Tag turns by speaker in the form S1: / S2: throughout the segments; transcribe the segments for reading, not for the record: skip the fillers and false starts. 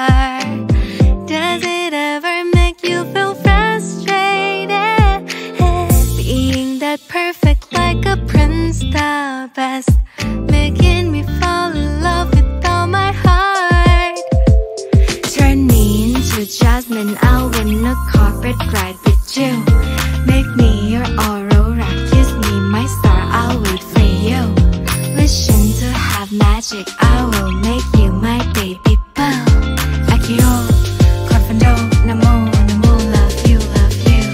S1: are. Does it ever make you feel frustrated? Being that perfect like a prince, the best, making me fall in love with all my heart. Turn me into Jasmine, I'll win a carpet ride with you. Make me your Aurora, kiss me my star, I'll wait for you. Wishing to have magic, I will make you my baby boo. Accio, Confundo, Namo, Namo, love you, love you.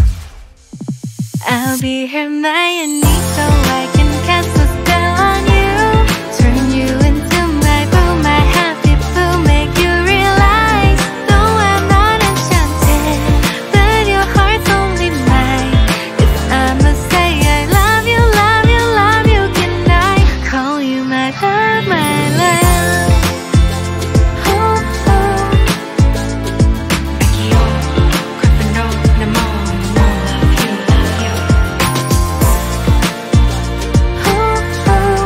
S1: I'll be Hermione so I can cast a spell on you. Turn you into my boo, my happy boo, make you realize though I'm not enchanted, but your heart's only mine. If I must say I love you, love you, love you, can I call you my love, my love? Oh, oh. Accio, Confundo, Namo, Namo, love you, love you. Oh, oh.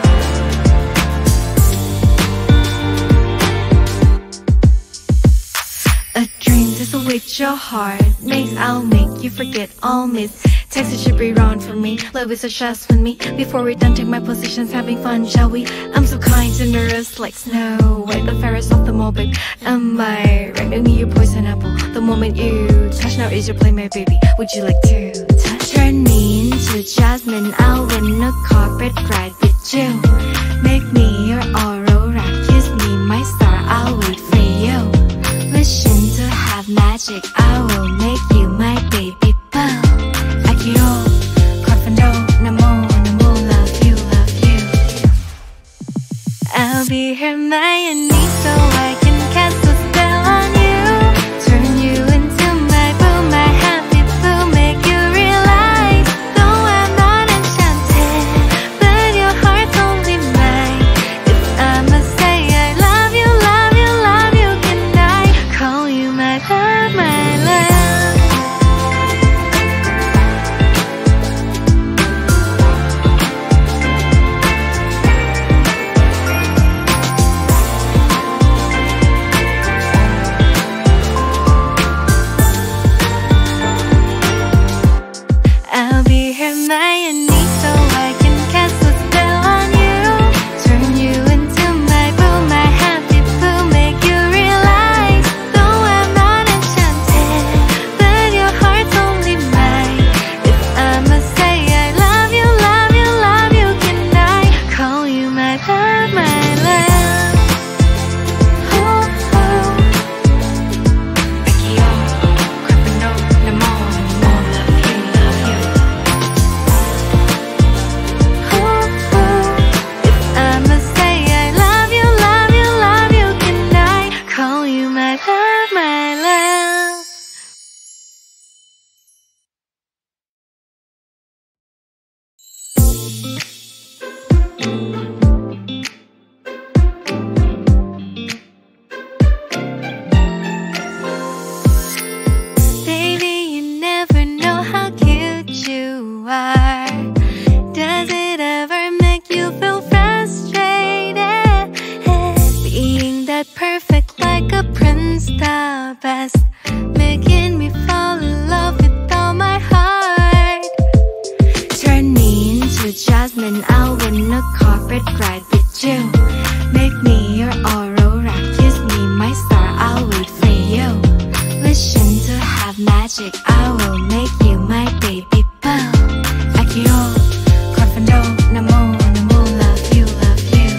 S1: A dream just awaits your heart. Makes I'll make you forget all myths. Texas should be wrong for me. Love is a chest with me. Before we're done, take my positions, having fun, shall we? I'm so kind, generous like snow. White the fairest of them all, babe. Am I right? Make me your poison apple. The moment you touch, now is your play, my baby. Would you like to touch? Turn me into Jasmine, I'll win a carpet ride with you. Make me your Aurora, kiss me my star, I'll wait for you. Wishing to have magic, I will make you my baby boo. Accio, Confundo, Namo, Namo, love you, love you. I'll be Hermione so I can cast a spell on you. Turn you into my boo, my happy boo, make you realize though I'm not enchanted, but your heart's only mine. If I must say I love you, love you, love you, can I call you my love, my love? I'll be Hermione so I can cast a spell on you. Turn you into my boo, my happy boo, make you realize though I'm not enchanted, but your heart's only mine. If I must say I love you, love you, love you, can I call you my love, my love? Oh, oh. Accio, Confundo, Namo, Namo, love you, love you. Oh, oh. If I must say I love you, love you, love you, can I call you my love, my love? Baby, you never know how cute you are. Does it ever make you feel frustrated? Being that perfect like a prince, the best, making me fall in love with all my heart. Turn me into Jasmine, I'll win a carpet ride with you. Make me your Aurora, kiss me my star, I'll wait for you. Wishing to have magic, I will make you my baby boo. Accio, Confundo, Namo, Namo, love you, love you.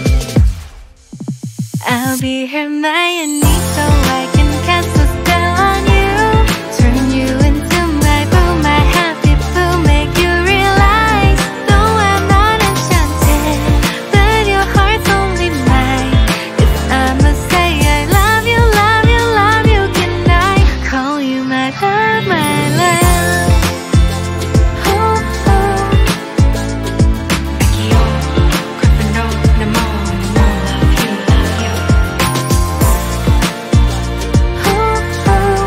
S1: I'll be Hermione so I can cast a spell on you. Turn you into my boo, my happy boo, make you realize though I'm not enchanted, but your heart's only mine. If I must say I love you, love you, love you, can I call you my love, my love? Oh, oh. Accio, Confundo, Namo, Namo, love you, love you. Oh, oh.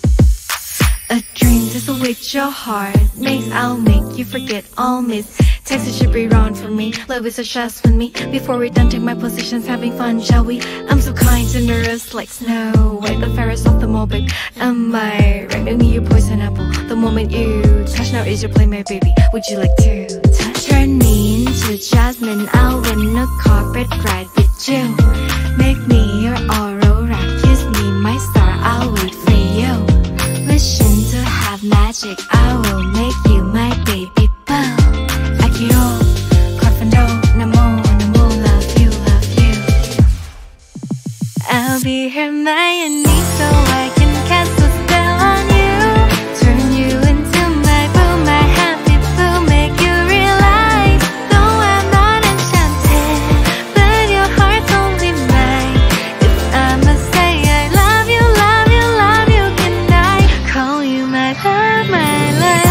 S1: A dream just awaits your heart. Makes I'll make you forget all myths. Texas should be wrong for me. Love is a chest with me. Before we're done, take my positions, having fun, shall we? I'm so kind, generous like snow. White the fairest of the Malbec. Am I right? Make me your poison apple. The moment you touch, now is your playmate, baby. Would you like to touch? Turn me into Jasmine. I'll win a carpet ride with you. Make me your Aurora. Kiss me, my star. I'll wait for you. Wishing to have magic. I will make you my baby boo. Accio, Confundo, Namo, Namo, love you, love you. I'll be Hermione, so I can cast a spell on you. Turn you into my boo, my happy boo. Make you realize, though I'm not enchanted, but your heart's only mine. If I must say I love you, love you, love you, can I call you my love, my love?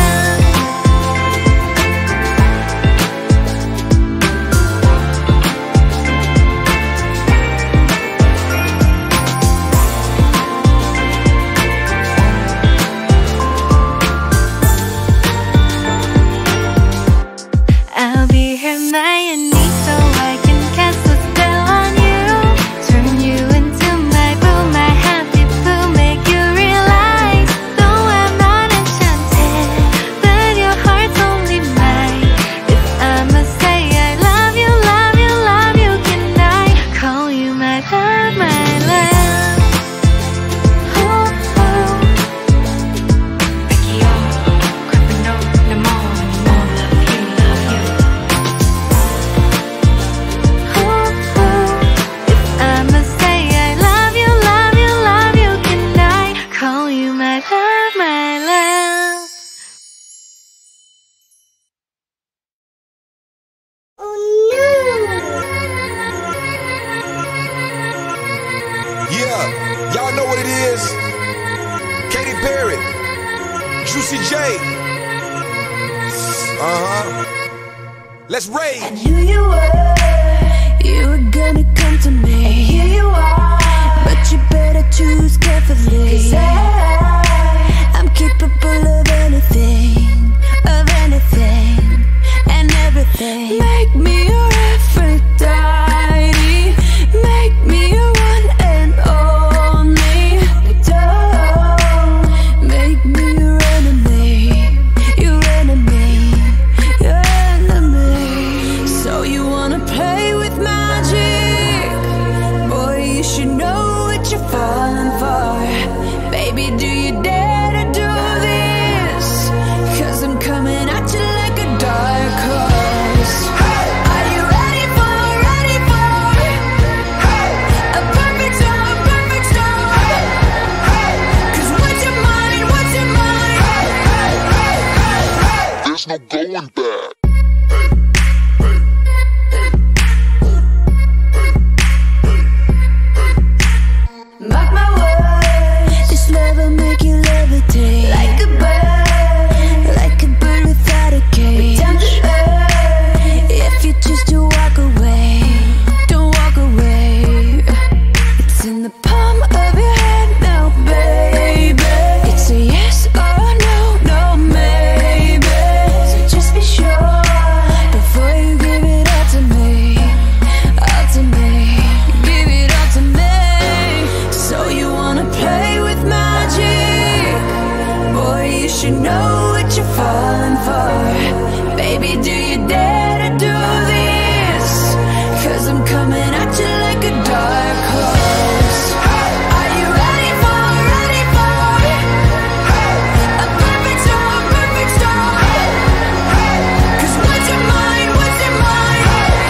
S1: I'll be Hermione, so I can cast a spell on you. Turn you into my boo, my happy boo. Make you realize, though I'm not enchanted, but your heart's only mine. If I must say I love you, love you, love you, can I call you my love, my love? Oh, oh. Accio, Confundo, Namo, Namo, love you, love you. Oh, oh. If I must say I love you, love you, love you, can I call you my love, my love?
S2: Yeah, y'all know what it is. Katy Perry, Juicy J. Let's rage.
S3: I knew you were gonna come to me. And here you are, but you better choose carefully. 'Cause I'm capable of anything, and everything. Make me your Aphrodite, make me your one and only. Don't make me your enemy, your enemy, your enemy. So you wanna play with magic? Boy, you should know what you're falling for. Baby, do you dare to do this? 'Cause I'm coming at you like a dark horse. Are you ready for a perfect storm, perfect storm? 'Cause what's your mind, what's your mind?
S4: There's no going back.
S3: Mark my words, this love will make you levitate like a bird without a cage. Down to earth, if you choose to walk away, don't walk away. It's in the palm of your hand now, baby. It's a yes or no, no maybe. So just be sure before you give it all to me, all to me. Give it all to me. So you wanna play with magic? Boy, you should know what you're falling for. Baby, do you dare to do this? 'Cause I'm coming at you like a dark horse. Are you ready for a perfect storm, perfect storm? 'Cause what's your mind, what's your mind?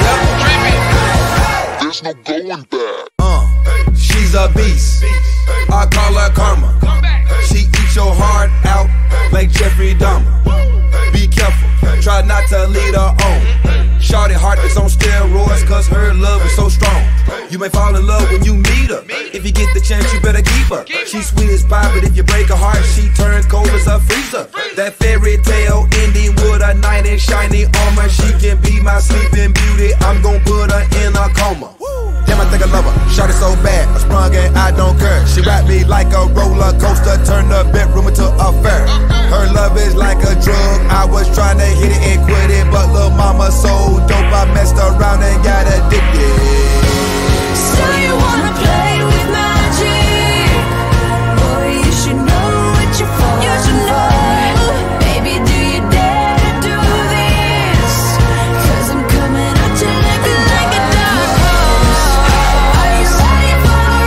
S4: There's no going back.
S2: She's a beast. I call her karma. She eats your heart out like Jeffrey Dahmer. Be careful, try not to lead her on. Shorty heart is on steroids, 'cause her love is so strong. You may fall in love when you meet her. If you get the chance, you better keep her. She's sweet as pie, but if you break her heart, she turns cold as a freezer. That fairy tale ending with a knight in shiny armor. She can be my sleeping beauty. I'm gon' put her in a coma. Damn, I think I love her. Shorty so bad, I sprung and I don't care. She ride me like a roller coaster, turn the bedroom into a fair. Her love is like a drug. I was trying to hit it and quit it, but little mama so dope, I messed around and got addicted.
S3: So you wanna play with magic? Boy, you should know what you're falling for. Baby, do you dare to do this? 'Cause I'm coming at you like a dark horse. Are you ready for a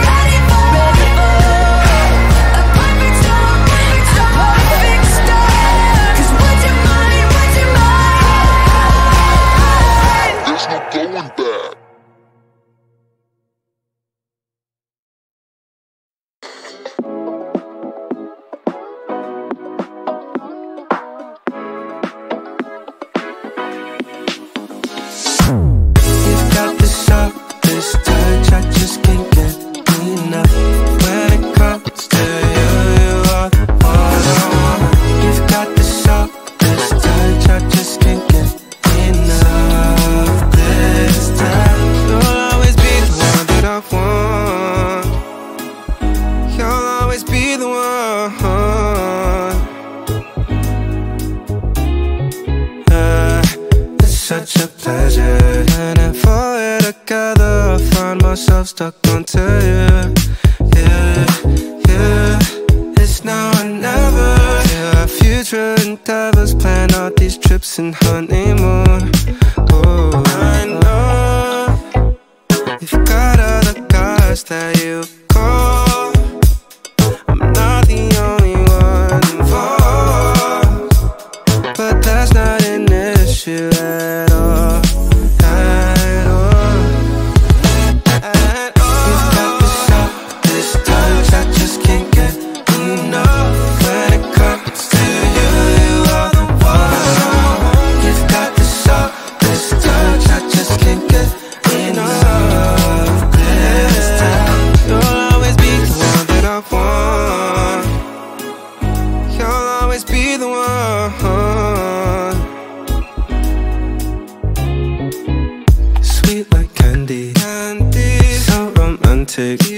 S3: perfect storm? A perfect storm. 'Cause what's your mind? What's your mind?
S4: There's no going back.
S5: You've got the softest touch, I just can't get enough. When it comes to you, you are the one I want. You've got the softest touch, I just can't get enough. This time, you'll always be the one that I want. You'll always be the one. It's such a pleasure. And if we're together, I find myself stuck onto you. Yeah. It's now or never. Yeah, our future endeavors, plan out these trips and honeymoon. Oh, I know you've got other guys that you call. I'm not the only one involved, but that's not an issue at all. At all. You've got the softest touch, I just can't get enough. When it comes to you, you are the one. You've got the softest touch, I just can't get enough. This time, you'll always be the one that I want. You'll always be the one. Sweet like candy, so romantic.